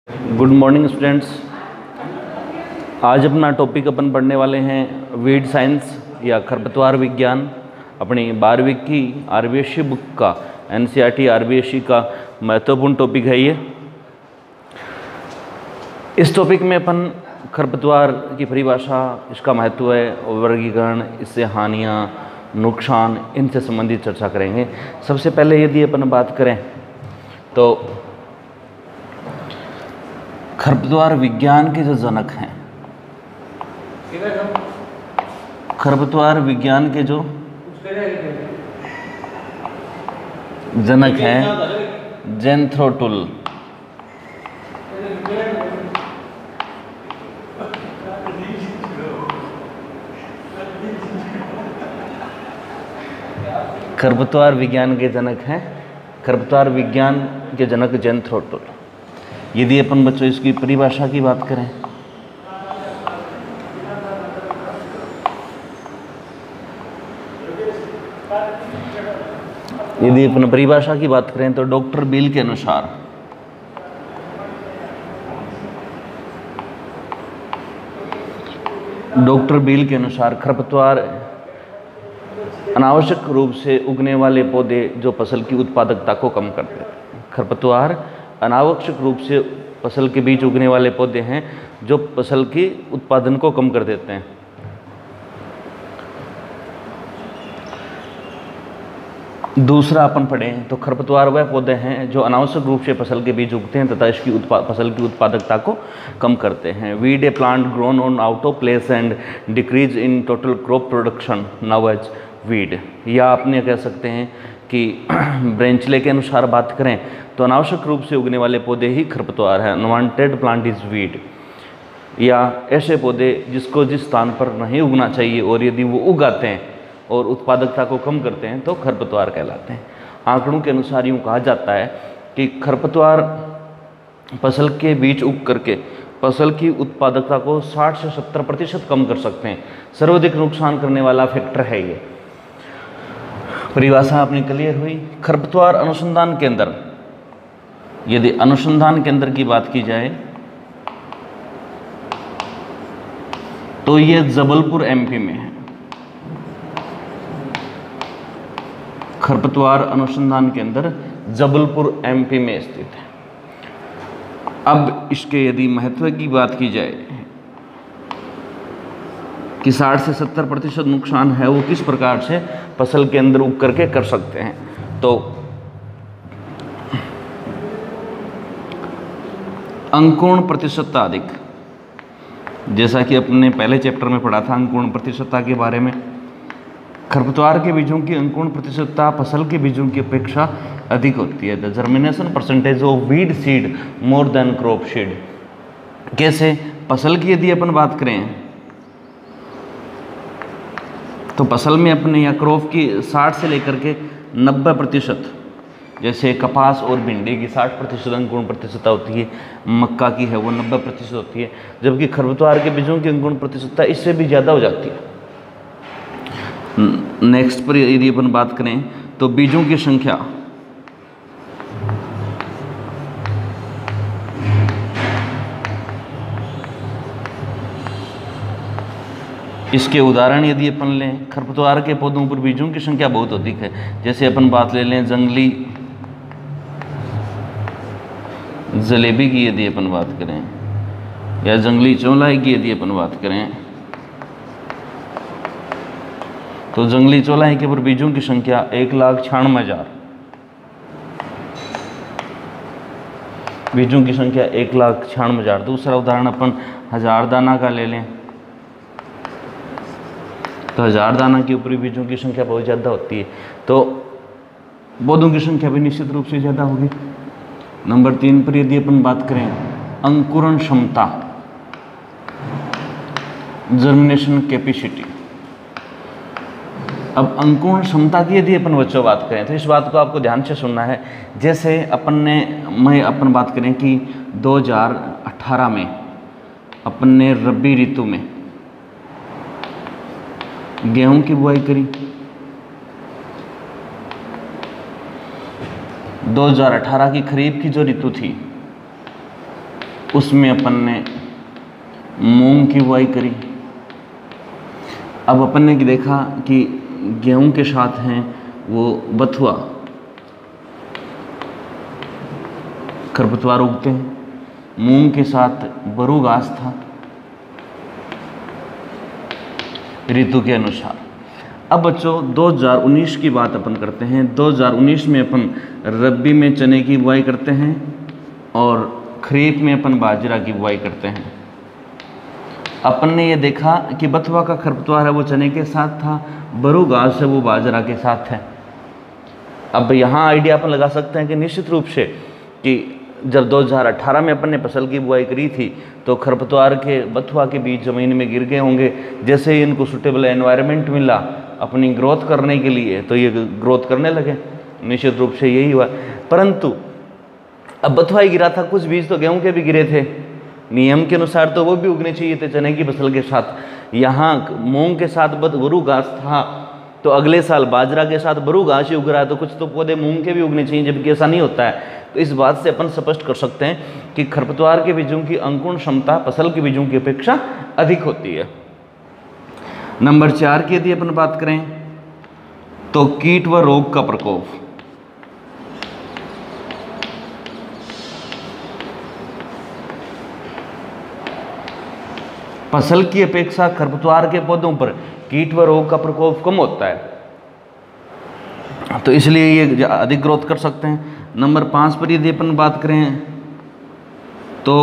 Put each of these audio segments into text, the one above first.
Good morning students. आज अपना topic अपन पढ़ने वाले हैं वीड साइंस या खरपतवार विज्ञान। अपनी 12वीं की आरबीएसई बुक का एनसीईआरटी आरबीएसई का महत्वपूर्ण टॉपिक है ये। इस टॉपिक में अपन खरपतवार की परिभाषा, इसका महत्व है, वर्गीकरण, इससे हानियाँ, नुकसान, इनसे संबंधित चर्चा करेंगे। सबसे पहले यदि अपन बात करें तो खरपतवार विज्ञान के जो जनक हैं, खरपतवार विज्ञान के जो जनक हैं ज़ेंथ्रोटुल। खरपतवार विज्ञान के जनक हैं, खरपतवार विज्ञान के जनक ज़ेंथ्रोटुल। यदि अपन बच्चों इसकी परिभाषा की बात करें तो डॉक्टर बील के अनुसार खरपतवार अनावश्यक रूप से उगने वाले पौधे जो फसल की उत्पादकता को कम करते हैं। खरपतवार अनावश्यक रूप से फसल के बीच उगने वाले पौधे हैं जो फसल की उत्पादन को कम कर देते हैं। दूसरा अपन पढ़ें तो खरपतवार वह पौधे हैं जो अनावश्यक रूप से फसल के बीच उगते हैं तथा इसकी फसल की उत्पादकता को कम करते हैं। Weed a plant grown on out of place and decrease in total crop production now as weed. या आपने कह सकते हैं कि ब्रेंचले के अनुसार बात करें तो अनावश्यक रूप से उगने वाले पौधे ही खरपतवार है। Unwanted plant is weed. या ऐसे पौधे जिसको जिस स्थान पर नहीं उगना चाहिए और यदि वो उगाते हैं और उत्पादकता को कम करते हैं तो खरपतवार कहलाते हैं। आंकड़ों के अनुसार यूँ कहा जाता है कि खरपतवार फसल के बीच उग करके फसल की उत्पादकता को 60 से 70% कम कर सकते हैं। सर्वाधिक नुकसान करने वाला फैक्टर है ये। परिभाषा अपनी क्लियर हुई। खरपतवार अनुसंधान केंद्र, यदि अनुसंधान केंद्र की बात की जाए तो ये जबलपुर एमपी में है। खरपतवार अनुसंधान केंद्र जबलपुर एमपी में स्थित है। अब इसके यदि महत्व की बात की जाए कि 60 से 70% नुकसान है वो किस प्रकार से फसल के अंदर उग करके कर सकते हैं, तो अंकुरण प्रतिशतता अधिक। जैसा कि अपने पहले चैप्टर में पढ़ा था अंकुरण प्रतिशतता के बारे में। खरपतवार के बीजों की अंकुरण प्रतिशतता फसल के बीजों की अपेक्षा अधिक होती है। The germination percentage of weed seed more than crop seed. कैसे? फसल की यदि अपन बात करें तो फसल में अपने या क्रॉप की 60 से लेकर के 90%, जैसे कपास और भिंडी की 60% अंकुरण प्रतिशतता होती है, मक्का की है वो 90% होती है, जबकि खरपतवार के बीजों की अंकुरण प्रतिशतता इससे भी ज़्यादा हो जाती है। नेक्स्ट पर यदि अपन बात करें तो बीजों की संख्या, इसके उदाहरण यदि अपन लें, खरपतवार के पौधों पर बीजों की संख्या बहुत अधिक है। जैसे अपन बात ले लें जंगली जलेबी की यदि अपन बात करें या जंगली चौलाई की यदि अपन बात करें तो जंगली चौलाई के पर बीजों की संख्या 1,96,000। बीजों की संख्या 1,96,000। दूसरा उदाहरण अपन हजारदाना का ले लें तो हजारदाना के ऊपरी बीजों की संख्या बहुत ज़्यादा होती है, तो पौधों की संख्या भी निश्चित रूप से ज़्यादा होगी। नंबर 3 पर यदि अपन बात करें अंकुरण क्षमता, जर्मिनेशन कैपेसिटी। अब अंकुरण क्षमता की यदि अपन बच्चों बात करें तो इस बात को आपको ध्यान से सुनना है। जैसे अपन बात करें कि 2018 में अपन ने रबी ऋतु में गेहूं की बुआई करी। 2018 की खरीफ की जो ऋतु थी उसमें अपन ने मूंग की बुआई करी। अब अपन ने देखा कि गेहूं के साथ हैं वो बथुआ, खरपतवार उगते हैं। मूंग के साथ बरू घास था ऋतु के अनुसार। अब बच्चों 2019 की बात अपन करते हैं। 2019 में अपन रबी में चने की बुआई करते हैं और खरीफ में अपन बाजरा की बुआई करते हैं। अपन ने ये देखा कि बथुआ का खरपतवार है वो चने के साथ था, बरू घास है वो बाजरा के साथ है। अब यहाँ आइडिया अपन लगा सकते हैं कि निश्चित रूप से कि जब 2018 में अपन ने फसल की बुआई करी थी तो खरपतवार के बथुआ के बीज ज़मीन में गिर गए होंगे। जैसे ही इनको सूटेबल एनवायरनमेंट मिला अपनी ग्रोथ करने के लिए तो ये ग्रोथ करने लगे। निश्चित रूप से यही हुआ। परंतु अब बथुआ ही गिरा था, कुछ बीज तो गेहूं के भी गिरे थे, नियम के अनुसार तो वो भी उगने चाहिए थे चने की फसल के साथ। यहाँ मूंग के साथ बरू घास था तो अगले साल बाजरा के साथ बरू घास ही उग रहा है, तो कुछ तो पौधे मूंग के भी उगने चाहिए, जबकि ऐसा नहीं होता है। तो इस बात से अपन स्पष्ट कर सकते हैं कि खरपतवार के बीजों की अंकुरण क्षमता फसल के बीजों की अपेक्षा अधिक होती है। नंबर 4 की यदि अपन बात करें तो कीट व रोग का प्रकोप। फसल की अपेक्षा खरपतवार के पौधों पर कीट व रोग का प्रकोप कम होता है, तो इसलिए ये अधिक ग्रोथ कर सकते हैं। नंबर 5 पर यदि अपन बात करें तो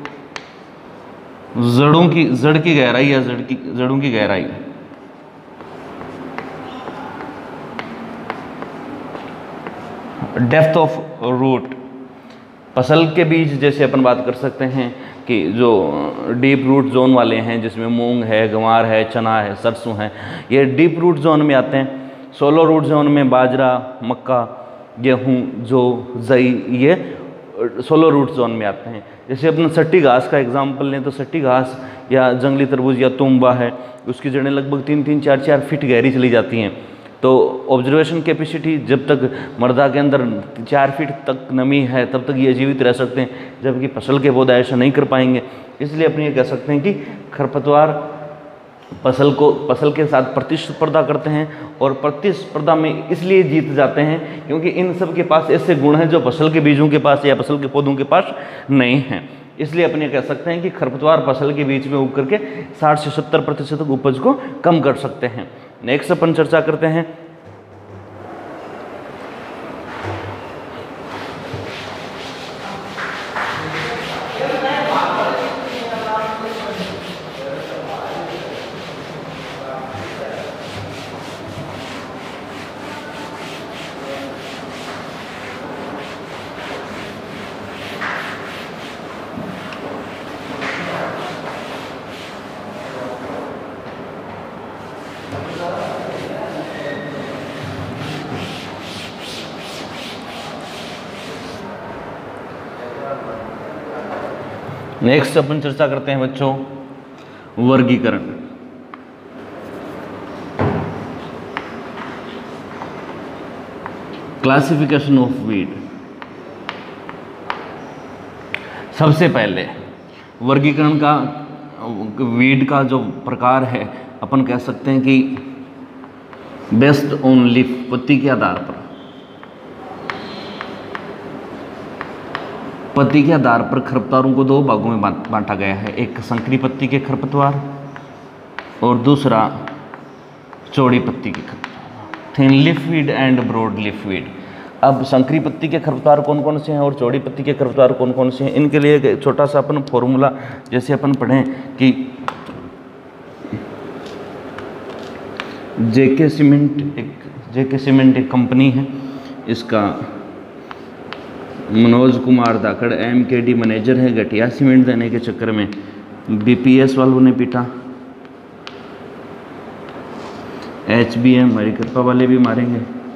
जड़ की गहराई या जड़ों की गहराई। Depth of root. फसल के बीज जैसे अपन बात कर सकते हैं कि जो डीप रूट जोन वाले हैं, जिसमें मूंग है, गंवार है, चना है, सरसों है, ये डीप रूट जोन में आते हैं। सोलो रूट जोन में बाजरा, मक्का, गेहूं, जौ, जई, ये सोलो रूट जोन में आते हैं। जैसे अपन सट्टी घास का एग्जांपल लें तो सट्टी घास या जंगली तरबूज या तुंबा है, उसकी जड़ें लगभग 3-3, 4-4 फीट गहरी चली जाती हैं। तो ऑब्जर्वेशन कैपेसिटी जब तक मृदा के अंदर 4 फीट तक नमी है तब तक ये जीवित रह सकते हैं, जबकि फसल के पौधे ऐसा नहीं कर पाएंगे। इसलिए अपन ये कह सकते हैं कि खरपतवार फसल के साथ प्रतिस्पर्धा करते हैं और प्रतिस्पर्धा में इसलिए जीत जाते हैं क्योंकि इन सब के पास ऐसे गुण हैं जो फसल के बीजों के पास या फसल के पौधों के पास नहीं हैं। इसलिए अपन ये कह सकते हैं कि खरपतवार फसल के बीच में उग करके 60 से 70% उपज को कम कर सकते हैं। नेक्स्ट अपन चर्चा करते हैं नेक्स्ट अपन चर्चा करते हैं बच्चों वर्गीकरण। Classification of weed. सबसे पहले वर्गीकरण का वीड का जो प्रकार है अपन कह सकते हैं कि बेस्ड ऑन लीफ, पत्ती के आधार पर। पत्ती के आधार पर खरपतवारों को 2 भागों में बांटा गया है, एक संकरी पत्ती के खरपतवार और दूसरा चौड़ी पत्ती के खरपतवार, thin leaf weed and broad leaf weed. अब संकरी पत्ती के खरपतवार कौन कौन से हैं और चौड़ी पत्ती के खरपतवार कौन कौन से हैं, इनके लिए एक छोटा सा अपन फॉर्मूला जैसे अपन पढ़ें कि जेके सीमेंट एक कंपनी है, इसका मनोज कुमार धाकड़ MKD मैनेजर है। घटिया सीमेंट देने के चक्कर में BPS वालों ने पीटा, HBM हरी कृपा वाले भी मारेंगे।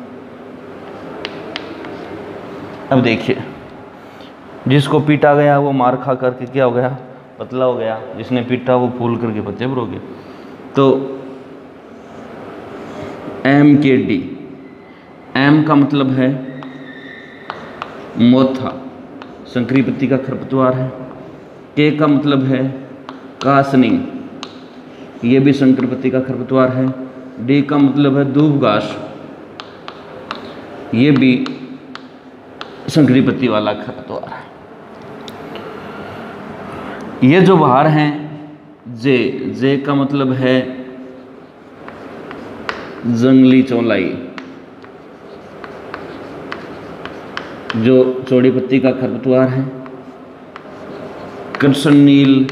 अब देखिए, जिसको पीटा गया वो मार खा करके क्या हो गया, पतला हो गया, जिसने पीटा वो फूल करके पत्ते भर हो गए। तो MKD, M का मतलब है मोथा, संकरी पत्ती का खरपतवार है, के का मतलब है कासनी, ये भी संकर पत्ती का खरपतवार है। डी का मतलब है दूब घास, ये भी संकरी पत्ती वाला खरपतवार है। ये जो बाहर हैं जे, जे का मतलब है जंगली चौलाई, जो चौड़ी पत्ती का खरपतवार है। कृष्ण नील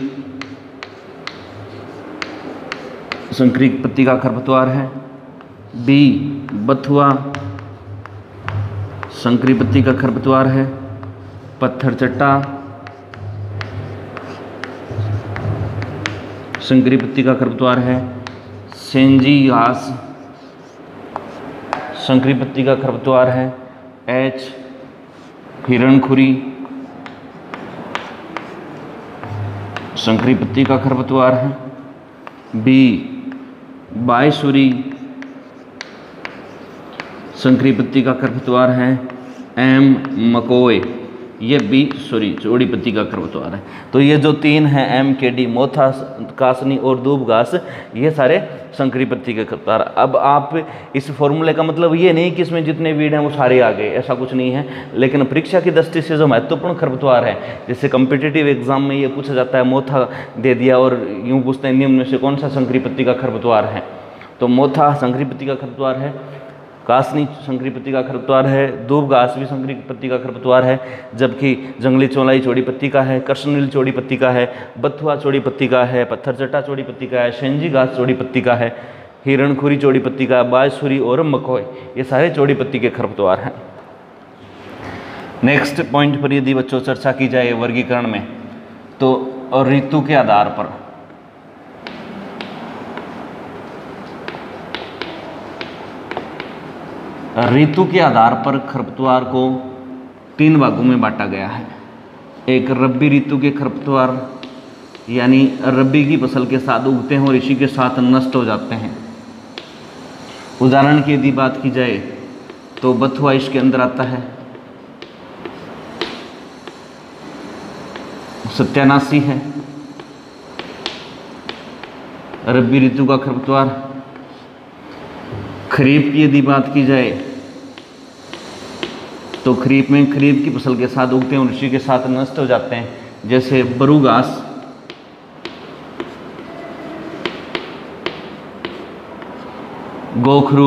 संकरी पत्ती का खरपतवार है। बी बथुआ संकरी पत्ती का खरपतवार है। पत्थर चट्टा संकरी पत्ती का खरपतवार है। सेंजी घास संकरी पत्ती का खरपतवार है। एच हिरणखुरी संकरी पत्ती का खरपतवार है। बी बायसुरी संकरी पत्ती का खरपतवार है। एम मकोए, ये बी सॉरी चौड़ी पत्ती का खरपतवार है। तो ये जो तीन हैं एम के डी, मोथा, कासनी और दूब घास, ये सारे संकरी पत्ती के खरपतवार। अब आप इस फॉर्मूले का मतलब ये नहीं कि इसमें जितने वीड हैं वो सारे आ गए, ऐसा कुछ नहीं है। लेकिन परीक्षा की दृष्टि से जो महत्वपूर्ण खरपतवार है, जैसे कम्पिटिटिव एग्जाम में ये पूछा जाता है, मोथा दे दिया और यूँ पूछते हैं निम्न में से कौन सा संकरी पत्ती का खरपतवार है, तो मोथा संकरी पत्ती का खरपतवार है। कासनी संकरी पत्ती का खरपतवार है। दूब घास भी संकरी पत्ती का खरपतवार है, जबकि जंगली चौलाई चौड़ी पत्ती का है। कृष्णनील चौड़ी पत्ती का है। बथुआ चौड़ी पत्ती का है। पत्थर चट्टा चौड़ी पत्ती का है। सेंजी घास चौड़ी पत्ती का है। हिरणखुरी चौड़ी पत्ती का, बायसुरी और मकोय, ये सारे चौड़ी पत्ती के खरपतवार हैं। नेक्स्ट पॉइंट पर यदि बच्चों चर्चा की जाए वर्गीकरण में, तो और ऋतु के आधार पर ऋतु के आधार पर खरपतवार को 3 भागों में बांटा गया है। एक रब्बी ऋतु के खरपतवार, यानी रब्बी की फसल के साथ उगते हैं और इसी के साथ नष्ट हो जाते हैं। उदाहरण की यदि बात की जाए तो बथुआ इसके अंदर आता है। सत्यानाशी है रब्बी ऋतु का खरपतवार। खरीफ की यदि बात की जाए तो खरीफ में खरीफ की फसल के साथ उगते हैं और इसी के साथ नष्ट हो जाते हैं, जैसे बरू घास, गोखरू,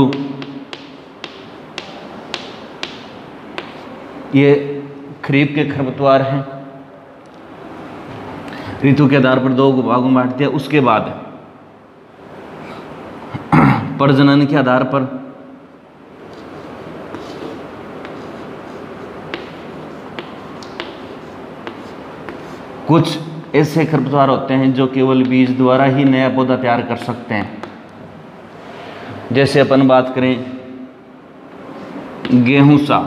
ये खरीफ के खरपतवार हैं। ऋतु के आधार पर 2 भागों में बांट दिया। उसके बाद प्रजनन के आधार पर कुछ ऐसे खरपतवार होते हैं जो केवल बीज द्वारा ही नया पौधा तैयार कर सकते हैं। जैसे अपन बात करें गेहूं सा,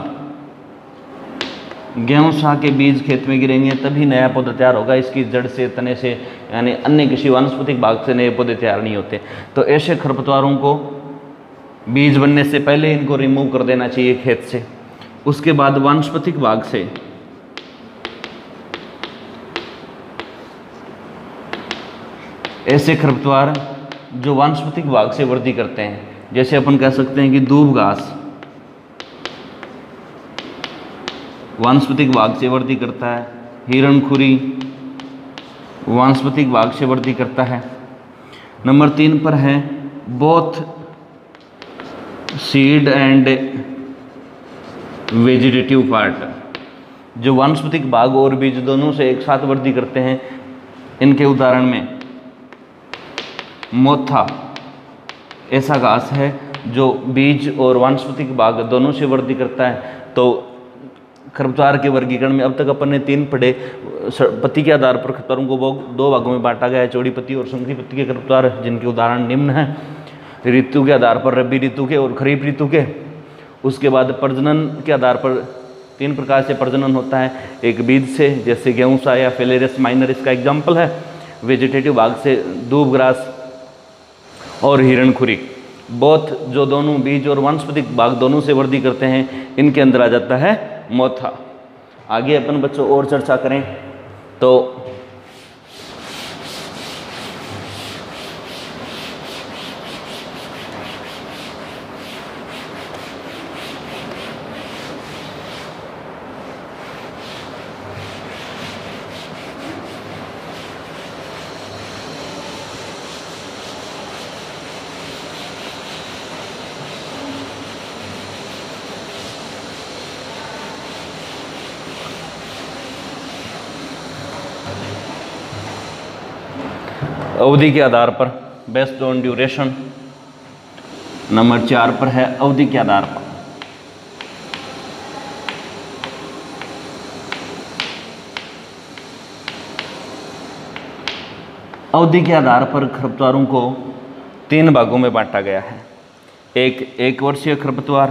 गेहूं सा के बीज खेत में गिरेंगे तभी नया पौधा तैयार होगा। इसकी जड़ से, तने से, यानी अन्य किसी वानस्पतिक भाग से नए पौधे तैयार नहीं होते। तो ऐसे खरपतवारों को बीज बनने से पहले इनको रिमूव कर देना चाहिए खेत से। उसके बाद वानस्पतिक भाग से ऐसे खरपतवार जो वानस्पतिक भाग से वृद्धि करते हैं, जैसे अपन कह सकते हैं कि दूब घास वानस्पतिक भाग से वृद्धि करता है। हिरणखुरी वानस्पतिक भाग से वृद्धि करता है। नंबर 3 पर है both seed and vegetative part, जो वानस्पतिक भाग और बीज दोनों से एक साथ वृद्धि करते हैं। इनके उदाहरण में मोथा ऐसा घास है जो बीज और वानस्पतिक भाग दोनों से वृद्धि करता है। तो खरपतवार के वर्गीकरण में अब तक अपन ने 3 पढ़े। पत्ती के आधार पर खरपतवारों को 2 भागों में बांटा गया है, चौड़ी पत्ती और संकरी पत्ती के खरपतवार, जिनके उदाहरण निम्न हैं। ऋतु के आधार पर रबी ऋतु के और खरीफ ऋतु के। उसके बाद प्रजनन के आधार पर 3 प्रकार से प्रजनन होता है। एक बीज से, जैसे गेहूं सा या फेलेरियस माइनर इसका एग्जाम्पल है। वेजिटेटिव भाग से दूब ग्रास और हिरणखुरी, बोथ जो दोनों बीज और वानस्पतिक भाग दोनों से वृद्धि करते हैं, इनके अंदर आ जाता है मोथा। आगे अपन बच्चों और चर्चा करें तो अवधि के आधार पर, बेस्ड ऑन ड्यूरेशन। नंबर 4 पर है अवधि के आधार पर। अवधि के आधार पर खरपतवारों को 3 भागों में बांटा गया है। एक वर्षीय खरपतवार,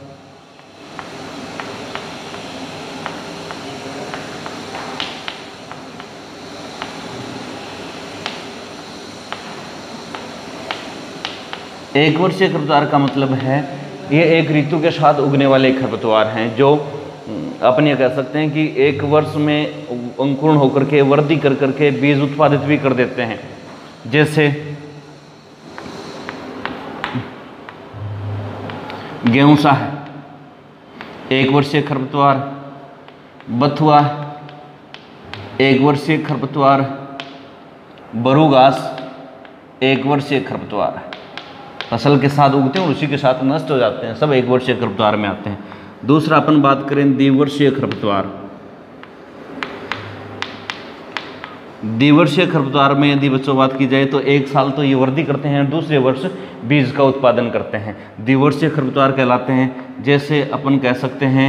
एक वर्षीय खरपतवार का मतलब है ये एक ऋतु के साथ उगने वाले खरपतवार हैं, जो अपन ये कह सकते हैं कि एक वर्ष में अंकुरण होकर के वृद्धि कर करके बीज उत्पादित भी कर देते हैं। जैसे गेहूंसा है एक वर्षीय खरपतवार, बथुआ एक वर्षीय खरपतवार, बरूघास एक वर्षीय खरपतवार। फसल के साथ उगते हैं और उसी के साथ नष्ट हो जाते हैं, सब एक वर्षीय खरपतवार में आते हैं। दूसरा अपन बात करें द्विवर्षीय खरपतवार। द्विवर्षीय खरपतवार में यदि बच्चों बात की जाए तो 1 साल तो ये वृद्धि करते हैं, दूसरे वर्ष बीज का उत्पादन करते हैं। द्विवर्षीय खरपतवार कहलाते हैं। जैसे अपन कह सकते हैं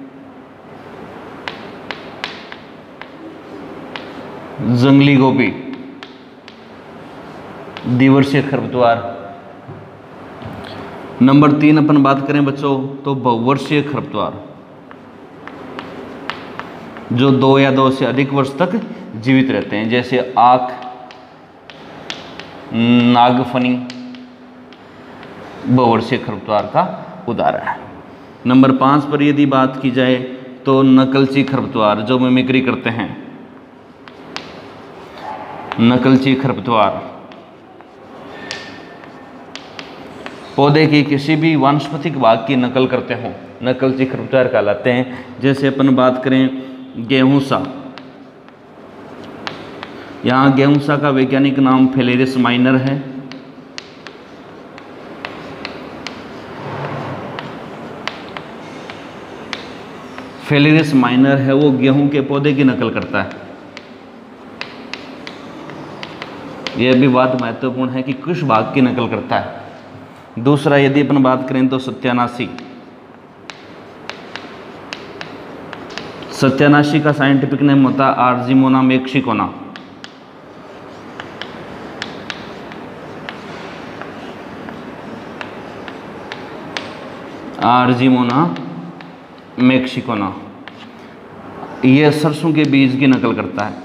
जंगली गोभी, द्विवर्षीय खरपतवार। नंबर 3 अपन बात करें बच्चों तो बहुवर्षीय खरपतवार, जो 2 या 2 से अधिक वर्ष तक जीवित रहते हैं। जैसे आक, नागफनी बहुवर्षीय खरपतवार का उदाहरण है। नंबर 5 पर यदि बात की जाए तो नकलची खरपतवार, जो मिमिक्री करते हैं। नकलची खरपतवार पौधे की किसी भी वानस्पतिक भाग की नकल करते हों, नकलची खरपतवार कहलाते हैं। जैसे अपन बात करें गेहूंसा, यहाँ गेहूंसा का वैज्ञानिक नाम फेलेरिस माइनर है। फेलेरिस माइनर है वो गेहूं के पौधे की नकल करता है। यह भी बात महत्वपूर्ण है कि किस भाग की नकल करता है। दूसरा यदि अपन बात करें तो सत्यानाशी। सत्यानाशी का साइंटिफिक नेम होता है आर्जिमोना मैक्सिकोना। आर्जिमोना मैक्सिकोना। यह सरसों के बीज की नकल करता है।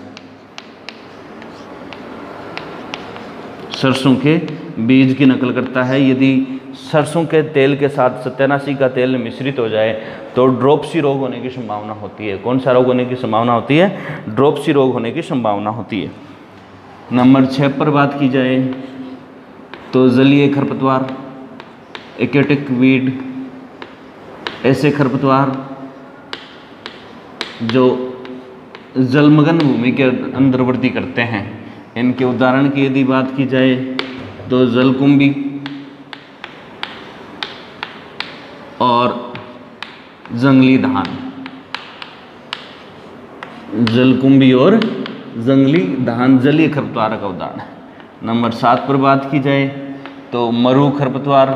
सरसों के बीज की नकल करता है। यदि सरसों के तेल के साथ सत्यानाशी का तेल मिश्रित हो जाए तो ड्रॉपसी रोग होने की संभावना होती है। कौन सा रोग होने की संभावना होती है? ड्रॉपसी रोग होने की संभावना होती है। नंबर 6 पर बात की जाए तो जलीय खरपतवार, एक्वेटिक वीड, ऐसे खरपतवार जो जलमग्न भूमि के अंदर वृद्धि करते हैं। इनके उदाहरण की यदि बात की जाए तो जलकुंभी और जंगली धान। जलकुंभी और जंगली धान जलीय खरपतवार का उदाहरण है। नंबर 7 पर बात की जाए तो मरु खरपतवार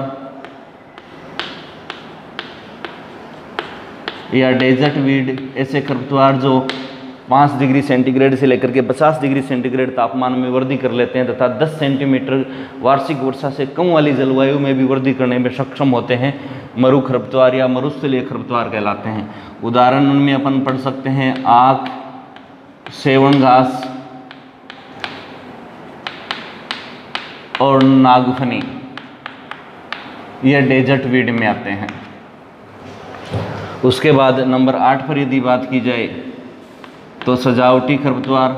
या डेजर्ट वीड, ऐसे खरपतवार जो 5 डिग्री सेंटीग्रेड से लेकर के 50 डिग्री सेंटीग्रेड तापमान में वृद्धि कर लेते हैं तथा 10 सेंटीमीटर वार्षिक वर्षा से कम वाली जलवायु में भी वृद्धि करने में सक्षम होते हैं। मरु खरपतवार या मरुस्थलीय खरपतवार कहलाते हैं। उदाहरण उनमें अपन पढ़ सकते हैं आक, सेवण घास और नागफनी। यह डेजर्ट वीड में आते हैं। उसके बाद नंबर 8 पर यदि बात की जाए तो सजावटी खरपतवार,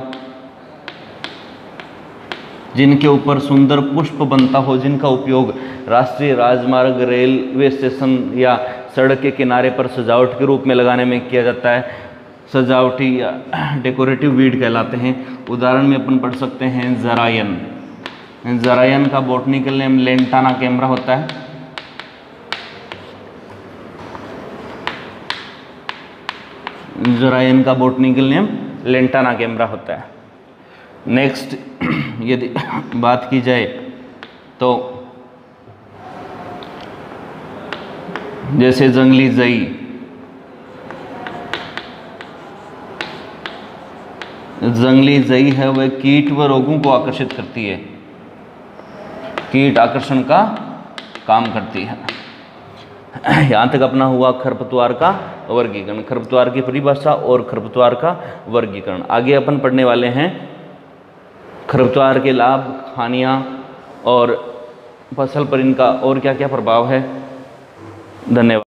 जिनके ऊपर सुंदर पुष्प बनता हो, जिनका उपयोग राष्ट्रीय राजमार्ग, रेलवे स्टेशन या सड़क के किनारे पर सजावट के रूप में लगाने में किया जाता है, सजावटी या डेकोरेटिव वीड कहलाते हैं। उदाहरण में अपन पढ़ सकते हैं जरायन। जरायन का बॉटनिकल नेम लेंटाना कैमरा होता है। जरायन का बॉटनिकल नेम लेंटाना कैमरा होता है। नेक्स्ट यदि बात की जाए तो जैसे जंगली जई, जंगली जई है वह कीट व रोगों को आकर्षित करती है, कीट आकर्षण का काम करती है। यहाँ तक अपना हुआ खरपतवार का वर्गीकरण, खरपतवार की परिभाषा और खरपतवार का वर्गीकरण। आगे अपन पढ़ने वाले हैं खरपतवार के लाभ, हानियाँ और फसल पर इनका और क्या क्या प्रभाव है। धन्यवाद।